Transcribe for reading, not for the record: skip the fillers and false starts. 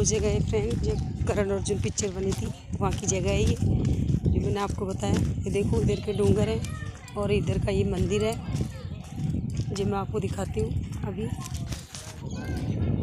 वो जगह है फ्रेंड जो करण अर्जुन पिक्चर बनी थी, वहाँ की जगह है ये जो मैंने आपको बताया। ये देखो इधर के डोंगर है और इधर का ये मंदिर है जो मैं आपको दिखाती हूँ अभी।